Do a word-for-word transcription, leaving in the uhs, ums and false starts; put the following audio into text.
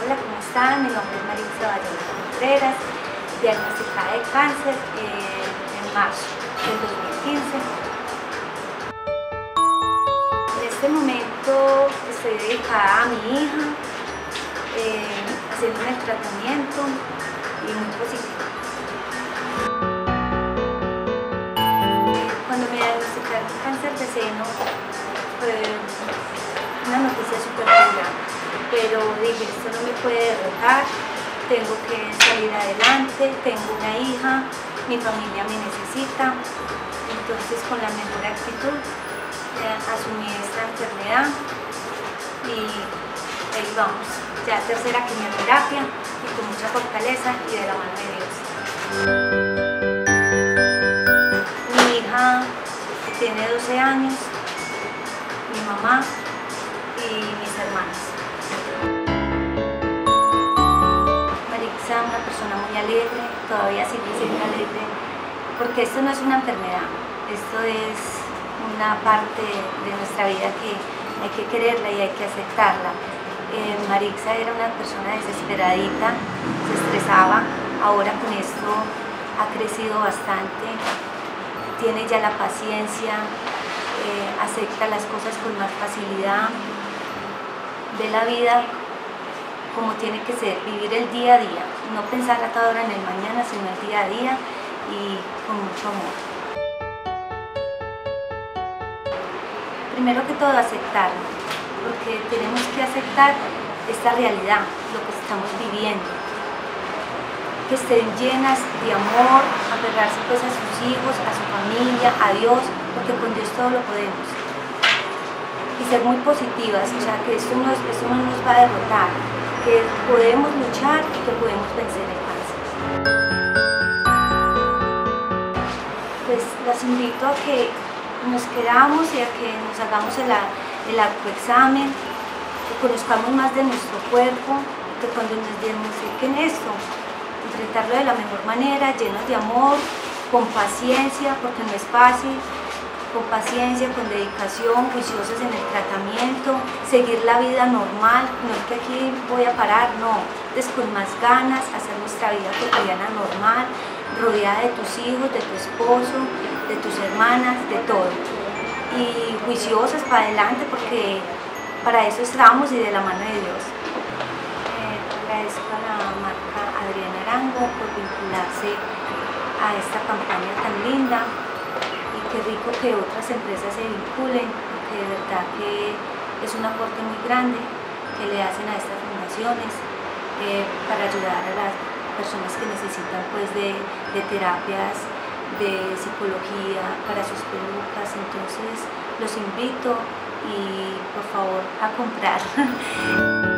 Hola, ¿cómo están? Mi nombre es Marisa Valladolid Contreras, diagnosticada de cáncer eh, en marzo del dos mil quince. En este momento estoy dedicada a mi hija, eh, haciendo el tratamiento y muy positiva. Cuando me diagnosticaron cáncer de seno fue una noticia súper dura, pero dije, esto no me puede derrotar, tengo que salir adelante, tengo una hija, mi familia me necesita. Entonces, con la mejor actitud eh, asumí esta enfermedad y ahí vamos, ya tercera quimioterapia y con mucha fortaleza y de la mano de Dios. Mi hija tiene doce años, mi mamá y mis hermanas. Marisa es una persona muy alegre, todavía sigue siendo alegre, porque esto no es una enfermedad, esto es una parte de nuestra vida que hay que quererla y hay que aceptarla. Eh, Marisa era una persona desesperadita, se estresaba, ahora con esto ha crecido bastante, tiene ya la paciencia, eh, acepta las cosas con más facilidad, ve la vida como tiene que ser, vivir el día a día, no pensar a cada hora en el mañana, sino el día a día y con mucho amor. Primero que todo, aceptarlo, porque tenemos que aceptar esta realidad, lo que estamos viviendo, que estén llenas de amor, aferrarse pues a sus hijos, a su familia, a Dios, porque con Dios todo lo podemos. Y ser muy positivas, o sea, que esto no, esto no nos va a derrotar, que podemos luchar y que podemos vencer el cáncer. Pues las invito a que nos queramos y a que nos hagamos el, el autoexamen, que conozcamos más de nuestro cuerpo, que cuando nos diagnostiquen esto, enfrentarlo de la mejor manera, llenos de amor, con paciencia, porque no es fácil, con paciencia, con dedicación, juiciosos en el tratamiento, seguir la vida normal, no es que aquí voy a parar, no, es con más ganas, hacer nuestra vida cotidiana normal, rodeada de tus hijos, de tu esposo, de tus hermanas, de todo. Y juiciosas para adelante, porque para eso estamos y de la mano de Dios. Eh, agradezco a la marca Adriana Arango por vincularse a esta campaña tan linda. Qué rico que otras empresas se vinculen, porque de verdad que es un aporte muy grande que le hacen a estas fundaciones eh, para ayudar a las personas que necesitan pues de, de terapias, de psicología para sus pelucas. Entonces los invito y por favor a comprar.